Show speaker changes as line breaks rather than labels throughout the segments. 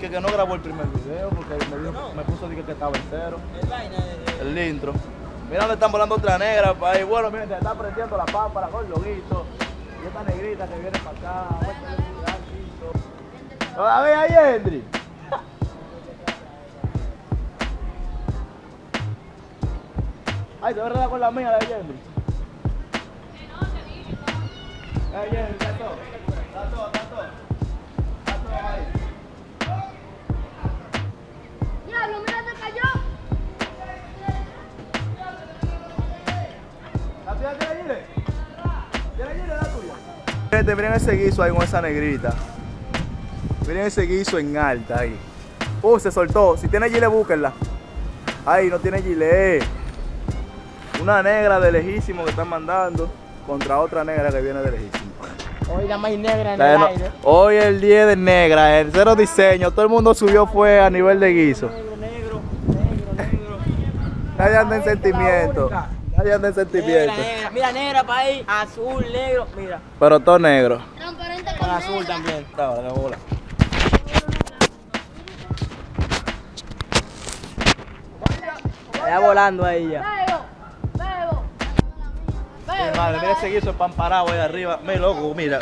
que no grabó el primer video porque me puso que estaba en cero. El intro. Mira donde están volando otra negra, país. Bueno, miren, se está prendiendo la pámpara con loguito. Y esta negrita que viene para acá. ¿Todavía hay Hendry? Ay, te voy a redar con la mía, la de Hendry. Hendry, está todo. Está todo ahí.
Diablo, mira, se cayó.
¿La tuya tiene Gile? ¿Tiene Gile la tuya? Gente, miren ese guiso ahí con esa negrita. Miren ese guiso en alta ahí. Se soltó. Si tiene Gile, búsquenla. Ay, no tiene Gile. Una negra de lejísimo que están mandando contra otra negra que viene de lejísimo.
Hoy la más negra en el aire.
Hoy el 10 de negra, el cero diseño. Todo el mundo subió fue a nivel de guiso.
Negro.
Nadie anda en sentimiento. Nadie anda en sentimiento.
Negra. Mira, negra para ahí, azul, negro, mira.
Pero todo negro.
Transparente
Con
con
azul
negra.
también.
Dale, la bola.
Está volando ahí ya.
Bebo.
Mi madre, mira ese guiso espamparado ahí arriba. Me loco, mira.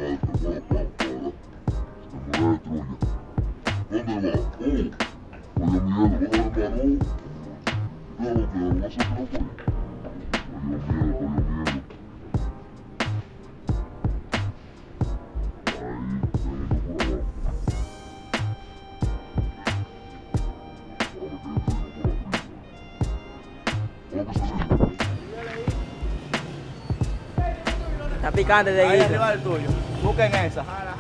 Está picante de
Ahí
guiso.
arriba del tuyo. Busquen esa.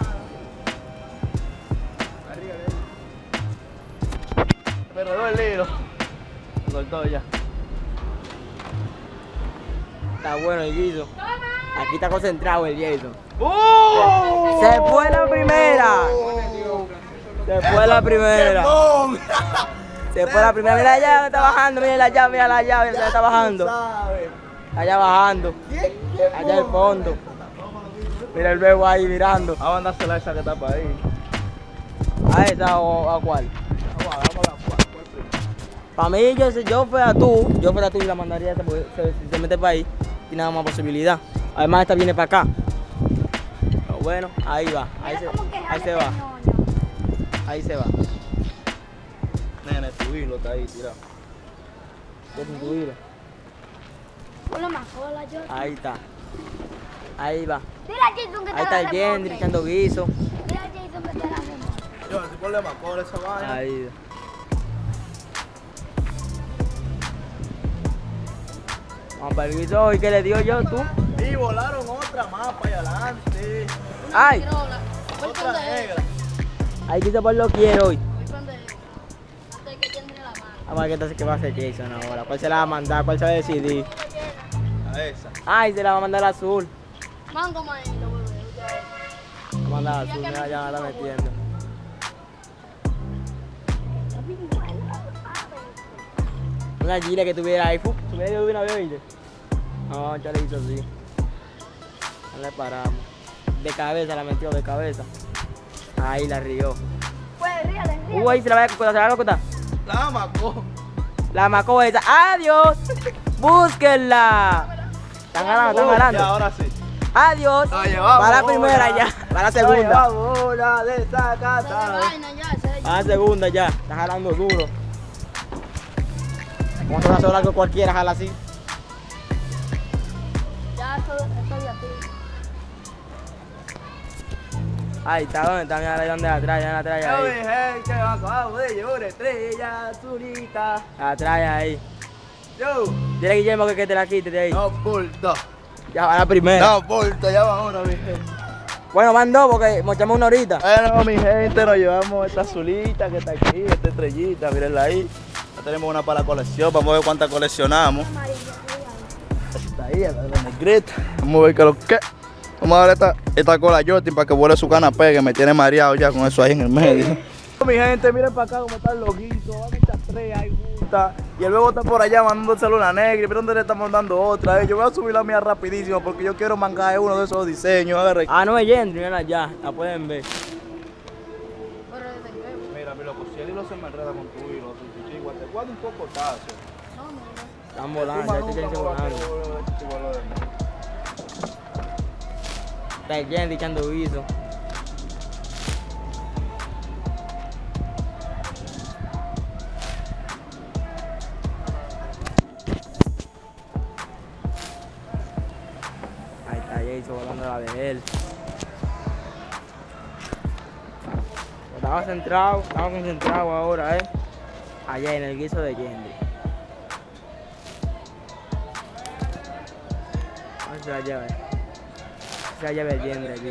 Pero dos el hilo. Se soltó ya.
Está bueno el guiso. Aquí está concentrado el Jason.
¡Oh!
Se fue la primera. Se fue la primera.
¡Quemón!
Se fue la primera. Mira allá, está bajando. Mira allá, mira allá, ya está bajando. Allá bajando. Allá al fondo. Mira el bebo ahí mirando.
Vamos a mandársela a esa que está para ahí.
¿A esa o a cuál?
Vamos a la cual.
Para mí, yo fuera tú y la mandaría a esta porque si se mete para ahí, tiene nada más posibilidad. Además, esta viene para acá. Pero bueno, ahí va. Ahí se va. Ahí se va.
Nene, tu hilo está ahí tirado.
¿Qué es tu hilo?
Ponle más cola, yo.
Ahí está. Ahí va.
Dile a Jason que te
Ahí está el Gendry echando guiso.
Dile a Jason que te la remoje.
Yo, si ponle más cola esa vaina.
Ahí. Vamos para el guiso. ¿Y qué le dio yo tú?
Y volaron otra más para allá adelante.
¡Ay!
Otra negra.
Ahí guiso por lo quiero hoy.
Hasta que tiene la mano.
Vamos a ver qué entonces qué va a hacer Jason ahora. ¿Cuál se la va a mandar? ¿Cuál se va a decidir?
A esa.
Ay, se la va a mandar al azul.
Mango maíz, lo vuelve.
Va a mandar al azul, mira, ya la está metiendo. Una gira que tuviera ahí, tuviera de una vez, ¿viste? No, ya le hizo así. No le paramos. De cabeza la metió, de cabeza. Ahí la rió.
Pues ríale.
Ahí se la va a cortar.
La macó.
La macó esa. ¡Adiós! ¡Búsquenla! Están ganando, están
Ya,
ganando.
ahora sí.
¡Adiós!
Oye, vamos,
para la
vamos,
primera
ya.
ya, para la segunda.
Vamos, una de esa
Se
casa.
de vaina ya, se de
Para la segunda ya, está jalando duro. Como una sola que cualquiera jala así.
Ya, estoy así.
Ahí está, ¿dónde está? Mira ahí donde la trae, ya la trae
Yo
ahí.
dije que abajo de llevar una estrella azulita.
La trae ahí.
Yo,
Dile a Guillermo que te la quite de ahí.
no bulto.
Ya va la primera.
No bulto, ya va una, mi gente.
Bueno, van dos porque mochamos una horita.
Bueno, mi gente, nos llevamos esta azulita que está aquí, esta estrellita, mírenla ahí. Ya tenemos una para la colección, vamos a ver cuántas coleccionamos. Está ahí, la negrita. Vamos a ver qué es lo que. Vamos a ver esta cola Justin para que vuele su canapé, que me tiene mareado ya con eso ahí en el medio. Mi gente, miren para acá cómo están los guisos, van a echar tres ahí juntas. Y el luego está por allá mandándoselo una negra, y pero dónde le estamos dando otra. Yo voy a subir la mía rapidísimo porque yo quiero mangar uno de esos diseños. Agarre.
Ah, no es Gendry, mira ya, la pueden ver.
Mira, loco, si el hilo se me enreda con tu hilo, tu chichigua, te guarda un poco tazo.
No, no.
Están volando, ya te dicen volando. Está el Yendi echando guiso. Ahí está Jason volando la de él. Estaba concentrado ahora, allá en el guiso de Yendi. A ver si la lleva, se la lleva el Yendi aquí.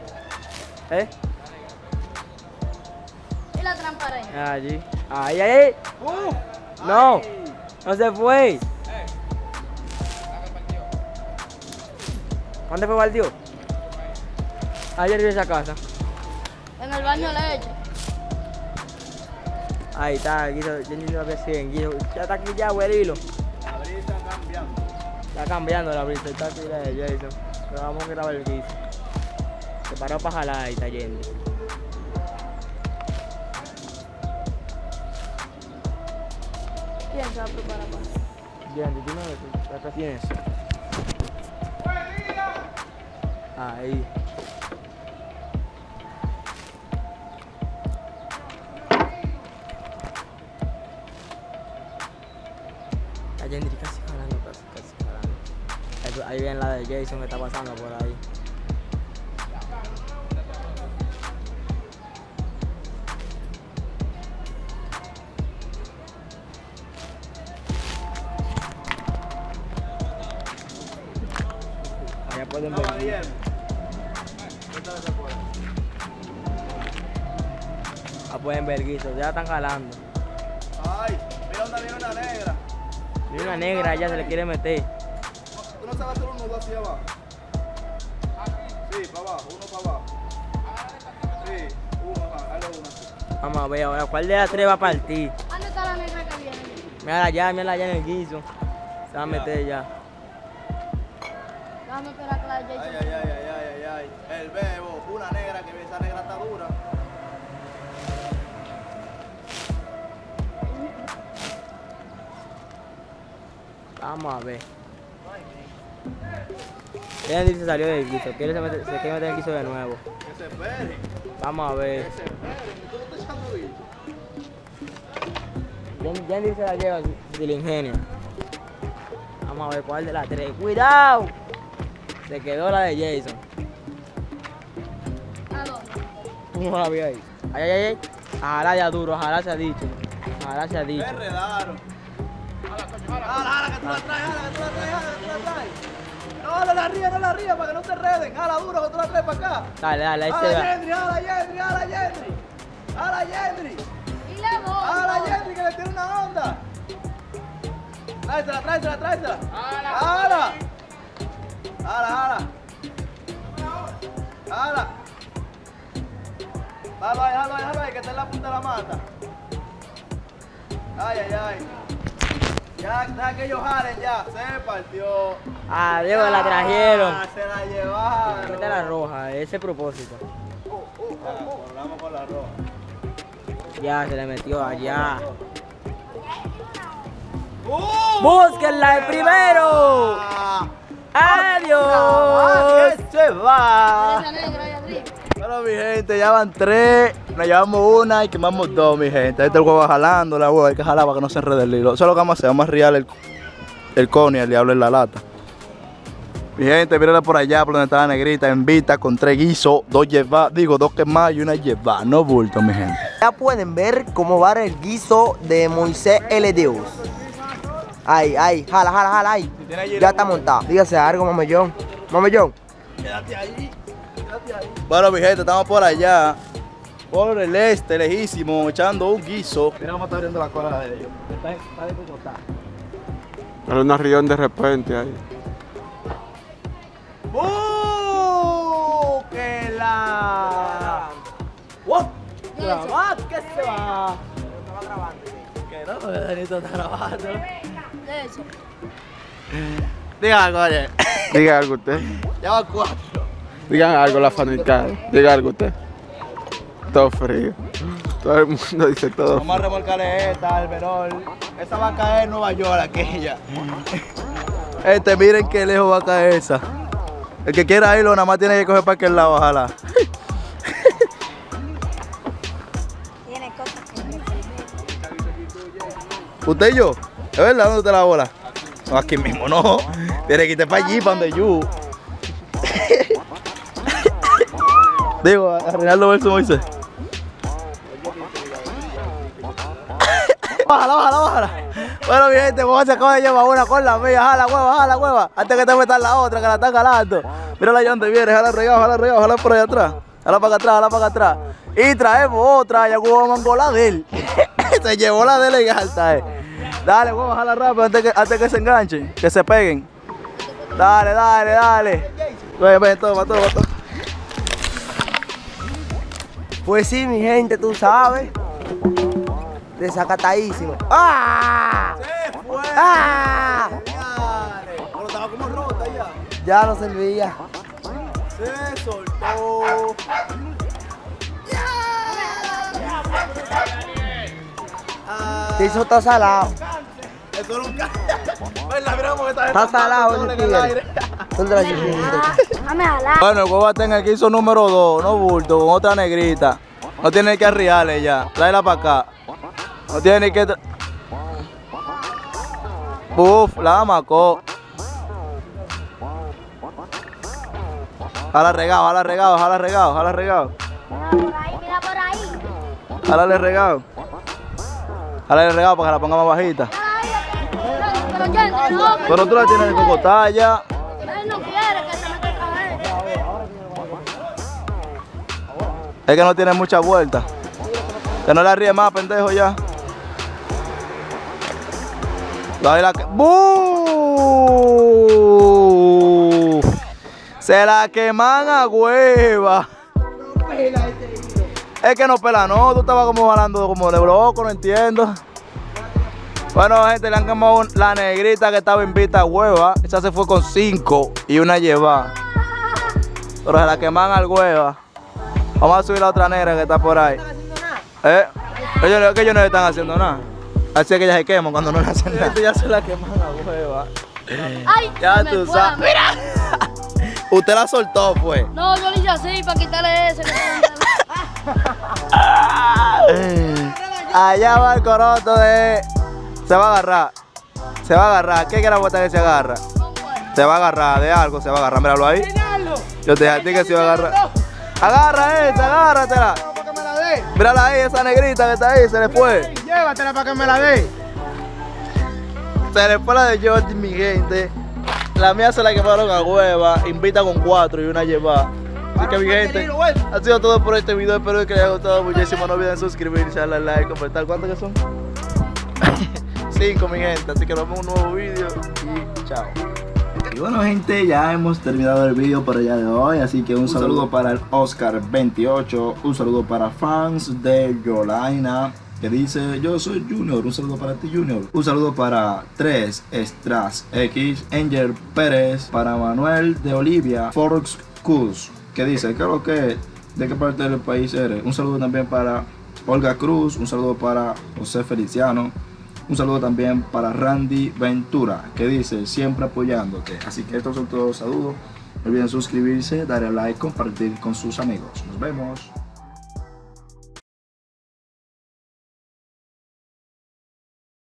¿Y la trampa ahí?
Allí. Ahí. No, no se fue. ¿Dónde fue Valdio? Ayer de esa casa.
En el baño le echo.
Ahí está, Guido, yo ni lo que siguen, Guido. Ya está aquí ya, güey, el hilo.
La brisa está cambiando.
Está cambiando la brisa, está aquí la de Jason. Pero vamos a grabar el guiso. Se paró para jalar ahí, está yendo.
¿Quién se va a preparar para eso?
Yendi, tú no ves, acá tienes. Ahí. Yendi casi jalando, casi jalando. Ahí viene la de Jason que está pasando por ahí. Allá pueden ver. Pueden ver guiso, ya están jalando.
Ay, mira dónde viene una negra.
Y una negra ya se le quiere meter.
¿Tú no sabes hacer un nudo así abajo? Sí, para abajo, uno para abajo. Sí, uno, hazle uno así.
Vamos a ver ahora, ¿cuál de las tres va a partir?
¿Dónde está la negra que viene?
Mírala allá en el guiso. Se va a meter ya.
Déjame esperar que la Jason.
Ay. El bebo, una negra que esa negra está dura.
Vamos a ver. Yendi se salió del guiso, se quiere meter el guiso de nuevo.
Que se esperen.
Vamos a ver.
Que se esperen. ¿Tú no estás echando guiso?
Yendi se la lleva del ingenio. Vamos a ver cuál de las tres. ¡Cuidado! Se quedó la de Jason.
¿A dónde?
¿Tú no la vi ahí? Ay. Ojalá ya duro, ojalá se ha dicho. Ojalá se ha dicho.
Me enredaron. Jala, que tú la traes, que tú la traes. No la rías, para que no te enreden. Jala duro, que tú la traes para acá.
Dale, ahí se va.
Jala Yendri.
¿Y la voz?
Jala Yendri, que le tiene una onda. Tráesela. Jala. Jalo ahí, que está en la punta de la mata. Ay. Ya, deja que ellos jalen ya. Se partió.
Adiós, la trajeron.
Se la llevaron.
Mete la roja, ese es el propósito.
Hablamos con la roja.
Ya, se le metió allá. ¡Búsquenla el primero! ¡Adiós!
¡Que se va!
Esa negra ahí arriba.
Bueno, mi gente, ya van 3, nos llevamos una y quemamos 2, mi gente. Ahí está el huevo jalando, la hueva hay que jalar para que no se enrede el hilo. Eso es lo que vamos a hacer, vamos a riar el cono y el diablo en la lata. Mi gente, mírenla por allá, por donde está la negrita, en vista, con 3 guisos, 2 quemadas y una llevada, no bulto, mi gente.
Ya pueden ver cómo va el guiso de Moisés L. Dios. Ahí, jala, ahí. Ya está montado. Dígase algo, mamellón.
Quédate ahí. Bueno, mi gente, estamos por allá, por el este, lejísimo, echando un guiso. Mira cómo está abriendo la cola de ellos. Está de Bogotá.
Era una rión de repente ahí.
¡Búsquela! ¡Wow! ¡Grabad que se va! Que no, Danito está grabando.
De eso.
Diga algo, oye.
Diga algo usted.
Ya van 4.
Digan algo la fanática. Diga algo usted. Todo frío. Todo el mundo dice todo.
Vamos a remolcarle esta al Verol. Esa va a caer en Nueva York, aquella. Miren qué lejos va a caer esa. El que quiera irlo, nada más tiene que coger para aquel lado, ojalá.
Tiene cosas que
¿Usted y yo? ¿Es verdad? ¿Dónde está la bola? No, aquí mismo no. Tiene que irte para allí, para donde yo. Digo, a Reinaldo versus Moisés. Bájala. Bueno, mi gente, vamos a sacar de llevar una con la mía. Jala, hueva. Antes que te metas la otra, que la están jalando. Mírala allá donde viene, jala regado, jala por allá atrás. Jala para acá atrás. Y traemos otra, ya huevo mangó la de él. Se llevó la de él y alta, Dale, huevo, jala rápido antes que se enganchen, que se peguen. Dale. Ven, toma.
Pues sí, mi gente, tú sabes. Desacatadísimo. ¡Ah!
¡Se fue!
¡Ah!
Pero estaba como rota ya.
Ya no servía.
Se soltó.
Se hizo todo salado.
Eso era un mira cómo
Está salado ese tigre. ¿Dónde la llevé?
Dame jalar.
Bueno, el huevo está en el quiso número 2, no bulto, con otra negrita. No tiene que arriarle ya. Tráela para acá. No tiene ni que... Uf, la amacó. Jala regado.
Mira por ahí.
Jálale regado para que la ponga más bajita.
Pero yo no.
Pero tú la tienes de cocotalla.
Él no quiere que se meta a ver.
Es que no tiene mucha vuelta. Que no le ríe más, pendejo, ya. ¡Bú! Se la queman a hueva. Es que no pela, no. Tú estabas como hablando como de loco, no entiendo. Bueno, gente, le han quemado la negrita que estaba invita a hueva. Esa se fue con 5 y una lleva. Pero se la queman al hueva. Vamos a subir la otra negra que está por ahí. Ellos no le están haciendo nada. Así es que ya se queman cuando no le hacen nada. Ya se la queman a hueva.
Ay,
Ya
se me
tú
fue.
sabes. ¡Mira! Usted la soltó, pues.
No, yo le hice así para quitarle ese.
Allá va el coroto de... Se va a agarrar. ¿Qué quiere la bota que se agarra? Se va a agarrar de algo, se va a agarrar. Míralo ahí. Yo te dije a ti que se iba a agarrar. Agarra esa, agárratela. Mírala ahí, esa negrita que está ahí, se le fue.
Llévatela para que me la dé.
Se le fue la de Jordi, mi gente. La mía se la quemaron a hueva. Invita con 4 y una lleva. Así que mi gente, ha sido todo por este video. Espero que les haya gustado muchísimo. No olviden suscribirse, darle like, comentar. ¿Cuántos que son? 5, mi gente. Así que nos vemos en un nuevo video y chao. Y bueno, gente, ya hemos terminado el video por el día de hoy. Así que un saludo para el Oscar28. Un saludo para fans de Yolaina, que dice: yo soy Junior. Un saludo para ti, Junior. Un saludo para 3 Stras X, Angel Pérez, para Manuel de Olivia, Forex Cus, que dice: ¿qué es lo que? ¿De qué parte del país eres? Un saludo también para Olga Cruz. Un saludo para José Feliciano. Un saludo también para Randy Ventura, que dice: siempre apoyándote. Así que estos son todos los saludos. No olviden suscribirse, darle like, compartir con sus amigos. Nos vemos.